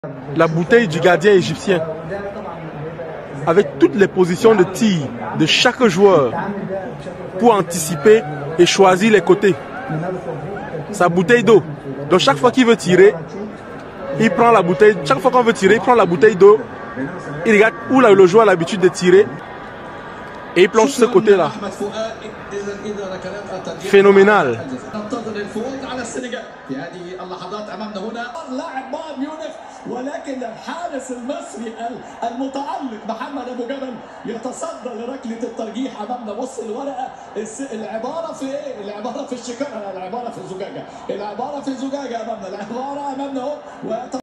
la bouteille du gardien égyptien avec toutes les positions de tir de chaque joueur pour anticiper et choisir les côtés. Sa bouteille d'eau. Donc chaque fois qu'il veut tirer, il prend la bouteille. Chaque fois qu'on veut tirer, il prend la bouteille d'eau. Il regarde où le joueur a l'habitude de tirer et il plonge sur ce côté-là. Phénoménal. ولكن الحارس المصري المتألق محمد ابو جبل يتصدى لركله الترجيح امامنا. بص الورقه، العباره في ايه؟ العباره في الشكاره، العباره في الزجاجه، العباره في الزجاجه امامنا، العباره امامنا اهو.